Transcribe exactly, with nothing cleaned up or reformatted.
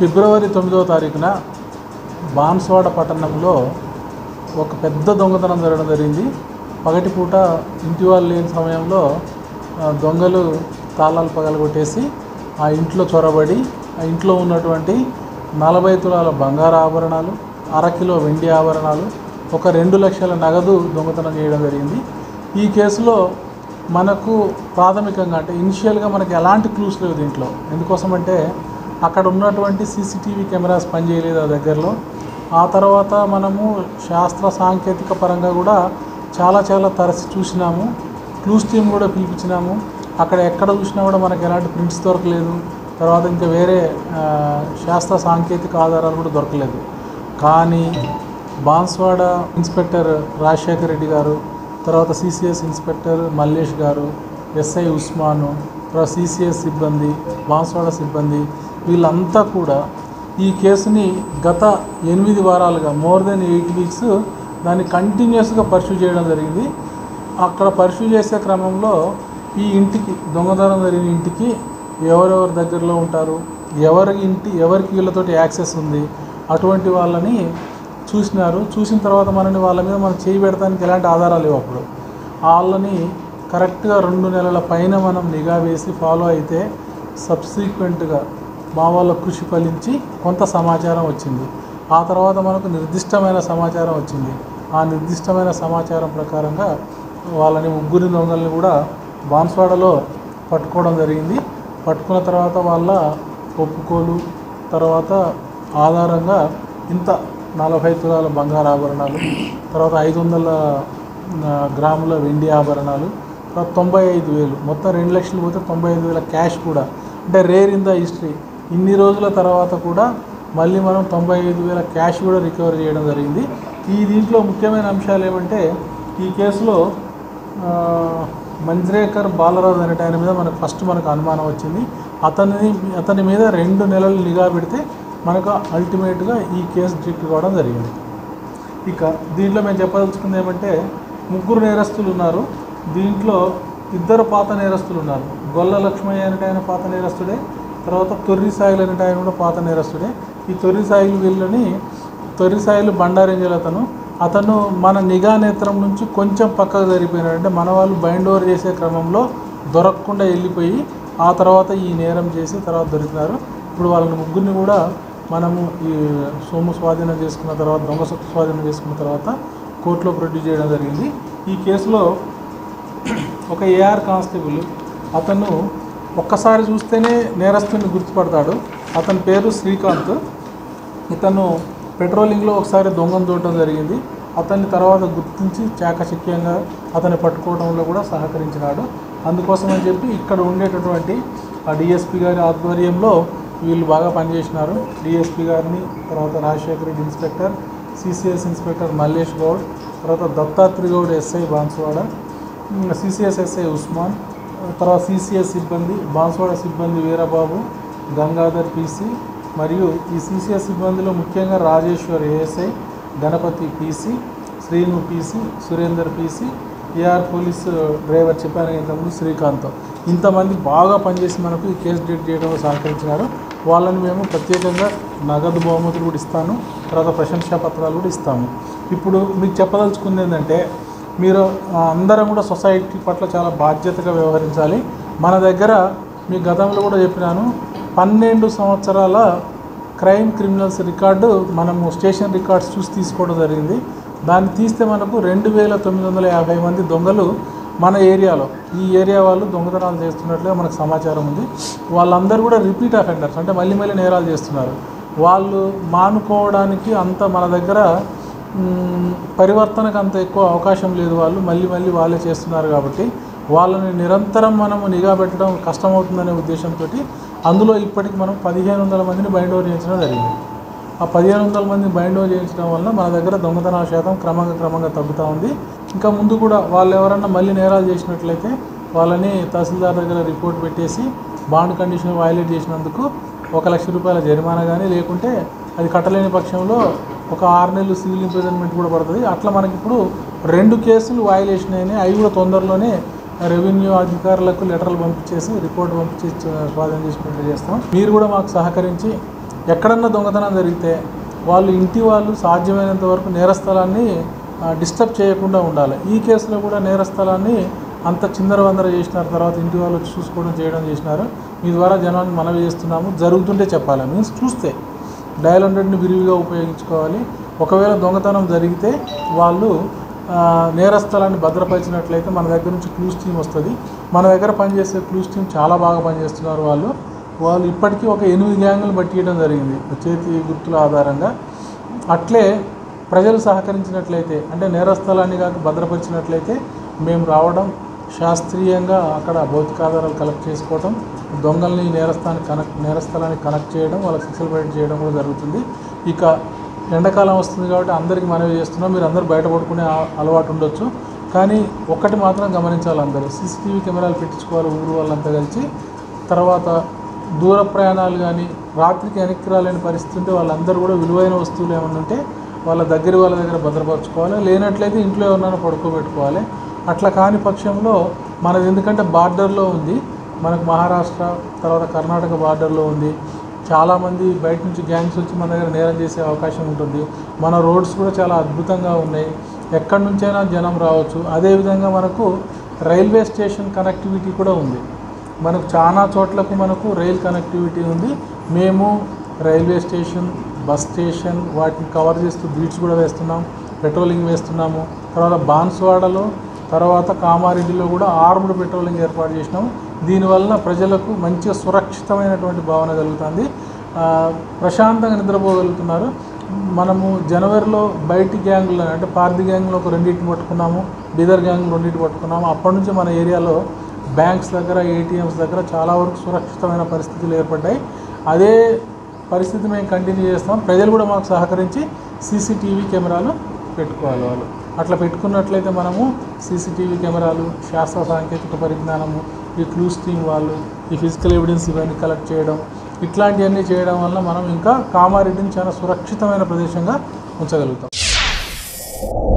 ఫిబ్రవరి తొమ్మిదవ తారీఖున బాన్స్వాడ పట్టణంలో ఒక పెద్ద దొంగతనం జరగడం జరిగింది. పగటిపూట ఇంటి వాళ్ళు లేని సమయంలో దొంగలు తాళాలు పగలగొట్టేసి ఆ ఇంట్లో చొరబడి ఆ ఇంట్లో ఉన్నటువంటి నలభై తులాల బంగారు ఆభరణాలు, అరకిలో వెండి ఆభరణాలు, ఒక రెండు లక్షల నగదు దొంగతనం చేయడం జరిగింది. ఈ కేసులో మనకు ప్రాథమికంగా అంటే ఇనిషియల్గా మనకి ఎలాంటి క్లూస్ లేవు దీంట్లో. ఎందుకోసమంటే అక్కడ ఉన్నటువంటి సీసీటీవీ కెమెరాస్ పనిచేయలేదు ఆ దగ్గరలో. ఆ తర్వాత మనము శాస్త్ర సాంకేతిక పరంగా కూడా చాలా చాలా తరచి చూసినాము. క్లూస్ టీమ్ కూడా పిలిపించినాము. అక్కడ ఎక్కడ చూసినా కూడా మనకు ఎలాంటి ప్రింట్స్ దొరకలేదు. తర్వాత ఇంకా వేరే శాస్త్ర సాంకేతిక ఆధారాలు కూడా దొరకలేదు. కానీ బాన్స్వాడ ఇన్స్పెక్టర్ రాజశేఖర్ రెడ్డి గారు, తర్వాత సిసిఎస్ ఇన్స్పెక్టర్ మల్లేష్ గారు, ఎస్ఐ ఉస్మాను, తర్వాత సిసిఎస్ సిబ్బంది, బాన్స్వాడ సిబ్బంది వీళ్ళంతా కూడా ఈ కేసుని గత ఎనిమిది వారాలుగా మోర్ దెన్ ఎయిట్ వీక్స్ దాన్ని కంటిన్యూస్గా పర్సూ చేయడం జరిగింది. అక్కడ పర్సూ చేసే క్రమంలో ఈ ఇంటికి దొంగతనం జరిగిన ఇంటికి ఎవరెవరి దగ్గరలో ఉంటారు, ఎవరి ఇంటి ఎవరికి వీళ్ళతోటి యాక్సెస్ ఉంది, అటువంటి వాళ్ళని చూసినారు. చూసిన తర్వాత మనని వాళ్ళ మీద మనం చేయి పెడతానికి ఎలాంటి ఆధారాలు లేవు. అప్పుడు వాళ్ళని కరెక్ట్గా రెండు నెలల పైన మనం నిఘా వేసి ఫాలో అయితే సబ్సిక్వెంట్గా మా వాళ్ళ కృషి ఫలించి కొంత సమాచారం వచ్చింది. ఆ తర్వాత మనకు నిర్దిష్టమైన సమాచారం వచ్చింది. ఆ నిర్దిష్టమైన సమాచారం ప్రకారంగా వాళ్ళని ముగ్గురి దొంగల్ని కూడా బాన్స్వాడలో పట్టుకోవడం జరిగింది. పట్టుకున్న తర్వాత వాళ్ళ ఒప్పుకోలు తర్వాత ఆధారంగా ఇంత నలభై తులాల బంగారు ఆభరణాలు, తర్వాత ఐదు వందల గ్రాముల వెండి ఆభరణాలు, తర్వాత తొంభై ఐదు వేలు మొత్తం రెండు లక్షలు పోతే తొంభై ఐదు వేల క్యాష్ కూడా, అంటే రేర్ ఇన్ ద హిస్టరీ. ఇన్ని రోజుల తర్వాత కూడా మళ్ళీ మనం తొంభై ఐదు వేల క్యాష్ కూడా రికవర్ చేయడం జరిగింది. ఈ దీంట్లో ముఖ్యమైన అంశాలు ఏమంటే ఈ కేసులో మంజ్రేకర్ బాలరాజు అనేట ఆయన మీద మనకు ఫస్ట్ మనకు అనుమానం వచ్చింది. అతని అతని మీద రెండు నెలలు నిఘా పెడితే మనకు అల్టిమేట్గా ఈ కేసు డిటెక్ట్ కావడం జరిగింది. ఇక దీంట్లో మేము చెప్పదలుచుకుంది ఏమంటే ముగ్గురు నేరస్తులు ఉన్నారు. దీంట్లో ఇద్దరు పాత నేరస్తులు ఉన్నారు. గొల్ల లక్ష్మయ్య అనేట ఆయన పాత నేరస్తుడే, తర్వాత తొర్రి సాయిలు అనేట ఆయన కూడా పాత నేరస్తుడే. ఈ తొర్రి సాయిలు వీళ్ళని తొర్రి సాయిలు బండారింజలు అతను అతను మన నిఘా నేత్రం నుంచి కొంచెం పక్కకు జరిగిపోయినాడు. అంటే మన వాళ్ళు బైండ్ ఓవర్ చేసే క్రమంలో దొరకకుండా వెళ్ళిపోయి ఆ తర్వాత ఈ నేరం చేసి తర్వాత దొరికినారు. ఇప్పుడు వాళ్ళని ముగ్గురిని కూడా మనము ఈ సొమ్ము స్వాధీనం చేసుకున్న తర్వాత దొంగ సొత్తు స్వాధీనం చేసుకున్న తర్వాత కోర్టులో ప్రొడ్యూస్ చేయడం జరిగింది. ఈ కేసులో ఒక ఏఆర్ కానిస్టేబుల్ అతను ఒక్కసారి చూస్తేనే నేరస్తుని గుర్తుపడతాడు. అతని పేరు శ్రీకాంత్. ఇతను పెట్రోలింగ్లో ఒకసారి దొంగను చూడటం జరిగింది. అతన్ని తర్వాత గుర్తించి చాకచక్యంగా అతన్ని పట్టుకోవడంలో కూడా సహకరించినాడు. అందుకోసమని చెప్పి ఇక్కడ ఉండేటటువంటి ఆ డిఎస్పీ గారి ఆధ్వర్యంలో వీళ్ళు బాగా పనిచేసినారు. డిఎస్పీ గారిని, తర్వాత Rajasekhar Reddy inspector, CCS inspector Mallesh Goud, తర్వాత Dattatri Goud SI Banswada, CCS SI Usman, తర్వాత సిసిఎస్ సిబ్బంది బాన్స్వాడ సిబ్బంది వీరబాబు, గంగాధర్ పీసీ, మరియు ఈ సిసిఎస్ సిబ్బందిలో ముఖ్యంగా Rajeshwar ASI, Ganapathi PC, Srinu PC, Surender PC, AR police driver చెప్పాను ఇంతకుముందు శ్రీకాంత్. ఇంతమంది బాగా పనిచేసి మనకు ఈ కేసు డేట్ చేయడంలో సహకరించినారు. వాళ్ళని మేము ప్రత్యేకంగా నగదు బహుమతులు కూడా ఇస్తాను, తర్వాత ప్రశంసా పత్రాలు కూడా ఇస్తాము. ఇప్పుడు మీకు చెప్పదలుచుకుంది ఏంటంటే మీరు అందరం కూడా సొసైటీ పట్ల చాలా బాధ్యతగా వ్యవహరించాలి. మన దగ్గర మీ గతంలో కూడా చెప్పినాను, పన్నెండు సంవత్సరాల క్రైమ్ క్రిమినల్స్ రికార్డు మనము స్టేషన్ రికార్డ్స్ చూసి తీసుకోవడం జరిగింది. దాన్ని తీస్తే మనకు రెండు వేల తొమ్మిది వందల యాభై మంది దొంగలు మన ఏరియాలో ఈ ఏరియా వాళ్ళు దొంగతనాలు చేస్తున్నట్లుగా మనకు సమాచారం ఉంది. వాళ్ళందరూ కూడా రిపీట్ అఫెండర్స్, అంటే మళ్ళీ మళ్ళీ నేరాలు చేస్తున్నారు. వాళ్ళు మానుకోవడానికి అంత మన దగ్గర పరివర్తనకు అంత ఎక్కువ అవకాశం లేదు. వాళ్ళు మళ్ళీ మళ్ళీ వాళ్ళే చేస్తున్నారు కాబట్టి వాళ్ళని నిరంతరం మనము నిఘా పెట్టడం కష్టమవుతుందనే ఉద్దేశంతో అందులో ఇప్పటికి మనం పదిహేను వందల మందిని బైండ్ ఓవర్ చేయించడం జరిగింది. ఆ పదిహేను వందల మందిని బైండ్ ఓవర్ చేయించడం వల్ల మన దగ్గర దొంగతనాల శాతం క్రమంగా క్రమంగా తగ్గుతూ ఉంది. ఇంకా ముందు కూడా వాళ్ళు ఎవరన్నా మళ్ళీ నేరాలు చేసినట్లయితే వాళ్ళని తహసీల్దార్ దగ్గర రిపోర్ట్ పెట్టేసి బాండ్ కండిషన్ వయలేట్ చేసినందుకు ఒక లక్ష రూపాయల జరిమానా కానీ, లేకుంటే అది కట్టలేని పక్షంలో ఒక ఆరు నెలలు సివిల్ ఇంప్రిజన్మెంట్ కూడా పడుతుంది. అట్లా మనకి ఇప్పుడు రెండు కేసులు వయలేషన్ అయినాయి. అవి కూడా తొందరలోనే రెవెన్యూ అధికారులకు లెటర్లు పంపించేసి రిపోర్ట్ పంపించి స్వాధీనం చేసుకునేట్టు చేస్తాం. మీరు కూడా మాకు సహకరించి ఎక్కడన్నా దొంగతనం జరిగితే వాళ్ళు ఇంటి వాళ్ళు సాధ్యమైనంత వరకు నేరస్థలాన్ని డిస్టర్బ్ చేయకుండా ఉండాలి. ఈ కేసులో కూడా నేరస్థలాన్ని అంత చిందరవందర చేసినారు, తర్వాత ఇంటి వాళ్ళు వచ్చి చూసుకోవడం చేయడం చేసినారు. మీ ద్వారా జనాన్ని మనవి చేస్తున్నాము, జరుగుతుంటే చెప్పాలి. మీన్స్ చూస్తే డయల్ హండ్రెడ్ని విరివిగా ఉపయోగించుకోవాలి. ఒకవేళ దొంగతనం జరిగితే వాళ్ళు నేరస్థలాన్ని భద్రపరిచినట్లయితే మన దగ్గర నుంచి క్లూస్ టీమ్ వస్తుంది. మన దగ్గర పనిచేసే క్లూస్ టీమ్ చాలా బాగా పనిచేస్తున్నారు. వాళ్ళు వాళ్ళు ఇప్పటికీ ఒక ఎనిమిది గ్యాంగులు పట్టియడం జరిగింది చేతి గుర్తుల ఆధారంగా. అట్లే ప్రజలు సహకరించినట్లయితే, అంటే నేరస్థలాన్ని కాక భద్రపరిచినట్లయితే మేము రావడం, శాస్త్రీయంగా అక్కడ భౌతికాధారాలు కలెక్ట్ చేసుకోవడం, దొంగల్ని నేరస్థానికి కనెక్ట్ నేరస్థలానికి కనెక్ట్ చేయడం, వాళ్ళకి శిక్షలు బయట చేయడం కూడా జరుగుతుంది. ఇక ఎండాకాలం వస్తుంది కాబట్టి అందరికీ మనవి చేస్తున్నాం, మీరు అందరూ బయటపడుకునే అలవాటు ఉండొచ్చు. కానీ ఒక్కటి మాత్రం గమనించాలి, అందరూ సీసీటీవీ కెమెరాలు పెట్టించుకోవాలి ఊరు వాళ్ళంతా కలిసి. తర్వాత దూర ప్రయాణాలు కానీ రాత్రికి వెనక్కి రాలేని పరిస్థితి ఉంటే వాళ్ళందరూ కూడా విలువైన వస్తువులు ఏమన్నా ఉంటే వాళ్ళ దగ్గర వాళ్ళ దగ్గర భద్రపరచుకోవాలి. లేనట్లయితే ఇంట్లో ఎవరినైనా పడుకోబెట్టుకోవాలి. అట్లా కాని పక్షంలో మనది ఎందుకంటే బార్డర్లో ఉంది, మనకు మహారాష్ట్ర తర్వాత కర్ణాటక బార్డర్లో ఉంది. చాలామంది బయట నుంచి గ్యాంగ్స్ వచ్చి మన దగ్గర నేరం చేసే అవకాశం ఉంటుంది. మన రోడ్స్ కూడా చాలా అద్భుతంగా ఉన్నాయి, ఎక్కడి నుంచైనా జనం రావచ్చు. అదేవిధంగా మనకు రైల్వే స్టేషన్ కనెక్టివిటీ కూడా ఉంది. మనకు చాలా చోట్లకు మనకు రైల్ కనెక్టివిటీ ఉంది. మేము రైల్వే స్టేషన్, బస్ స్టేషన్ వాటిని కవర్ చేస్తూ బీట్స్ కూడా వేస్తున్నాం, పెట్రోలింగ్ వేస్తున్నాము. తర్వాత బాన్స్వాడలో, తర్వాత కామారెడ్డిలో కూడా ఆర్మ్డ్ పెట్రోలింగ్ ఏర్పాటు చేసినాము. దీనివల్ల ప్రజలకు మంచిగా సురక్షితమైనటువంటి భావన కలుగుతుంది, ప్రశాంతంగా నిద్రపోగలుగుతున్నారు. మనము జనవరిలో బయటి గ్యాంగులు అంటే పార్ది గ్యాంగ్లో ఒక రెండింటిని పట్టుకున్నాము, బీదర్ గ్యాంగ్ రెండింటి పట్టుకున్నాము. అప్పటి నుంచి మన ఏరియాలో బ్యాంక్స్ దగ్గర, ఏటీఎంస్ దగ్గర చాలా వరకు సురక్షితమైన పరిస్థితులు ఏర్పడ్డాయి. అదే పరిస్థితి మేము కంటిన్యూ చేస్తాం. ప్రజలు కూడా మాకు సహకరించి సీసీటీవీ కెమెరాలు పెట్టుకోవాలి. వాళ్ళు అట్లా పెట్టుకున్నట్లయితే మనము సీసీటీవీ కెమెరాలు, శాస్త్ర సాంకేతిక పరిజ్ఞానము, ఈ క్లూస్ టీమ్ వాళ్ళు ఈ ఫిజికల్ ఎవిడెన్స్ ఇవన్నీ కలెక్ట్ చేయడం, ఇట్లాంటివన్నీ చేయడం వల్ల మనం ఇంకా కామారెడ్డిని చాలా సురక్షితమైన ప్రదేశంగా ఉంచగలుగుతాం.